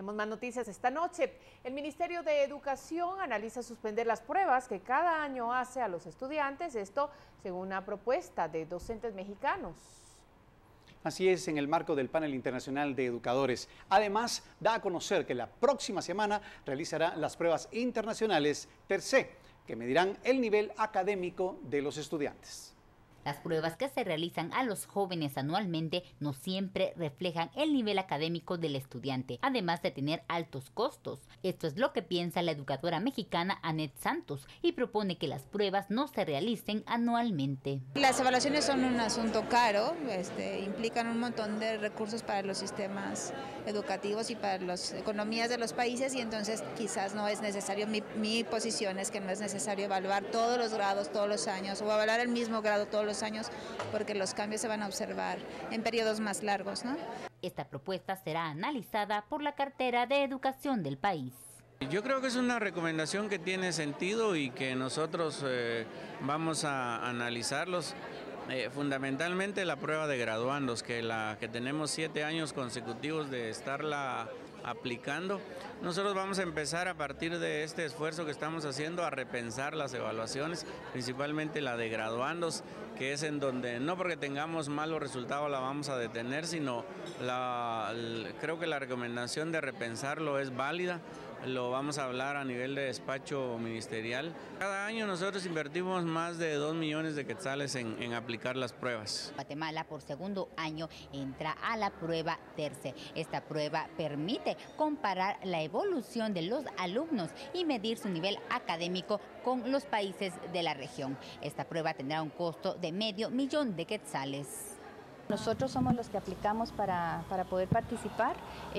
Tenemos más noticias esta noche. El Ministerio de Educación analiza suspender las pruebas que cada año hace a los estudiantes, esto según una propuesta de docentes mexicanos. Así es, en el marco del panel internacional de educadores. Además, da a conocer que la próxima semana realizará las pruebas internacionales TERCE, que medirán el nivel académico de los estudiantes. Las pruebas que se realizan a los jóvenes anualmente no siempre reflejan el nivel académico del estudiante, además de tener altos costos. Esto es lo que piensa la educadora mexicana Anet Santos y propone que las pruebas no se realicen anualmente. Las evaluaciones son un asunto caro, implican un montón de recursos para los sistemas educativos y para las economías de los países, y entonces quizás no es necesario, mi posición es que no es necesario evaluar todos los grados todos los años o evaluar el mismo grado todos los años, porque los cambios se van a observar en periodos más largos, ¿no? Esta propuesta será analizada por la cartera de educación del país. Yo creo que es una recomendación que tiene sentido y que nosotros vamos a analizarlos. Fundamentalmente la prueba de graduandos, que tenemos 7 años consecutivos de estarla aplicando. Nosotros vamos a empezar a partir de este esfuerzo que estamos haciendo a repensar las evaluaciones, principalmente la de graduandos, que es en donde no porque tengamos malos resultados la vamos a detener, sino creo que la recomendación de repensarlo es válida. Lo vamos a hablar a nivel de despacho ministerial. Cada año nosotros invertimos más de 2 millones de quetzales en aplicar las pruebas. Guatemala por segundo año entra a la prueba TERCE. Esta prueba permite comparar la evolución de los alumnos y medir su nivel académico con los países de la región. Esta prueba tendrá un costo de $500,000 de quetzales. Nosotros somos los que aplicamos para poder participar.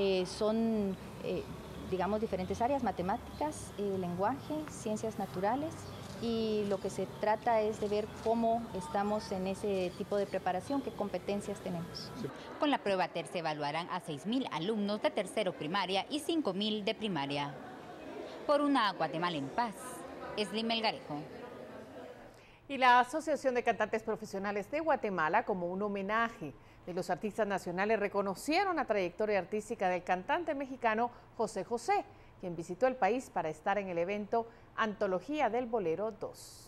Digamos, diferentes áreas: matemáticas, lenguaje, ciencias naturales, y lo que se trata es de ver cómo estamos en ese tipo de preparación, qué competencias tenemos. Con la prueba TERCE evaluarán a 6,000 alumnos de tercero primaria y 5,000 de primaria. Por una Guatemala en paz, Esli Melgarejo. Y la Asociación de Cantantes Profesionales de Guatemala, como un homenaje de los artistas nacionales, reconocieron la trayectoria artística del cantante mexicano José José, quien visitó el país para estar en el evento Antología del Bolero 2.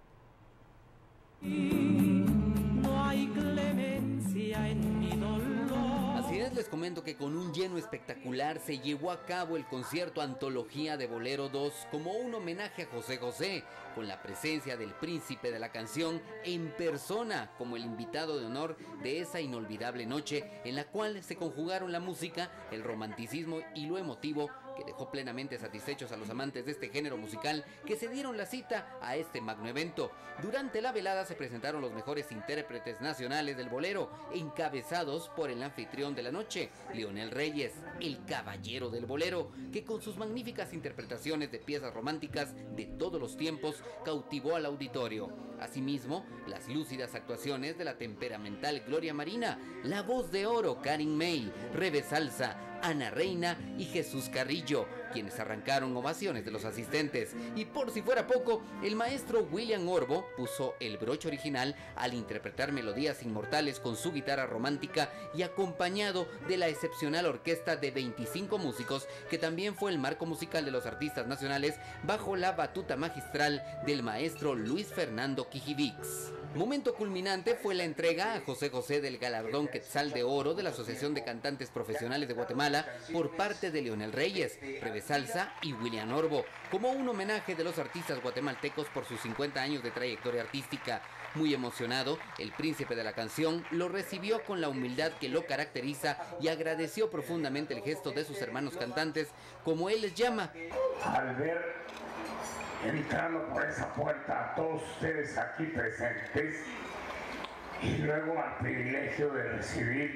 No hay clemencia en mi dolor. Así es, les comento que con un lleno espectacular se llevó a cabo el concierto Antología de Bolero 2 como un homenaje a José José, con la presencia del príncipe de la canción en persona como el invitado de honor de esa inolvidable noche en la cual se conjugaron la música, el romanticismo y lo emotivo, que dejó plenamente satisfechos a los amantes de este género musical que se dieron la cita a este magno evento. Durante la velada se presentaron los mejores intérpretes nacionales del bolero, encabezados por el anfitrión de la noche, Leonel Reyes, el caballero del bolero, que con sus magníficas interpretaciones de piezas románticas de todos los tiempos cautivó al auditorio. Asimismo, las lúcidas actuaciones de la temperamental Gloria Marina, la voz de oro Karin May, Rebe Salsa, Ana Reina y Jesús Carrillo, quienes arrancaron ovaciones de los asistentes. Y por si fuera poco, el maestro William Orbo puso el broche original al interpretar melodías inmortales con su guitarra romántica y acompañado de la excepcional orquesta de 25 músicos, que también fue el marco musical de los artistas nacionales bajo la batuta magistral del maestro Luis Fernando Quijivix. Momento culminante fue la entrega a José José del galardón Quetzal de Oro de la Asociación de Cantantes Profesionales de Guatemala por parte de Leonel Reyes, Rebe Salsa y William Orbo, como un homenaje de los artistas guatemaltecos por sus 50 años de trayectoria artística. Muy emocionado, el príncipe de la canción lo recibió con la humildad que lo caracteriza y agradeció profundamente el gesto de sus hermanos cantantes, como él les llama. Al ver entrando por esa puerta a todos ustedes aquí presentes, y luego al privilegio de recibir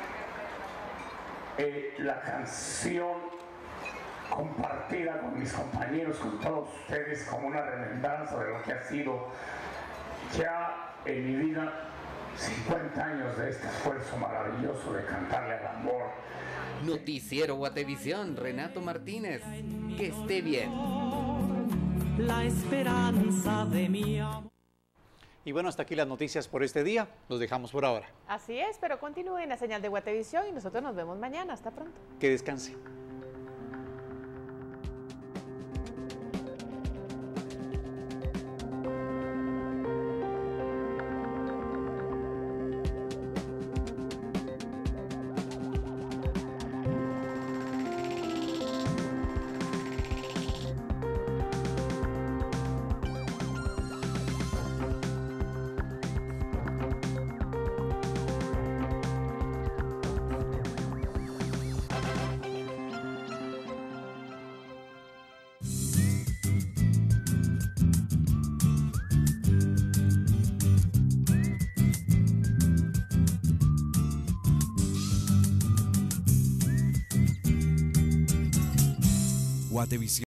la canción compartida con mis compañeros, con todos ustedes, como una remembranza de lo que ha sido ya en mi vida 50 años de este esfuerzo maravilloso de cantarle al amor. Noticiero Guatevisión, Renato Martínez. Que esté bien. La esperanza de mi amor. Y bueno, hasta aquí las noticias por este día. Los dejamos por ahora. Así es, pero continúen la señal de Guatevisión y nosotros nos vemos mañana. Hasta pronto. Que descanse. Guatevisión.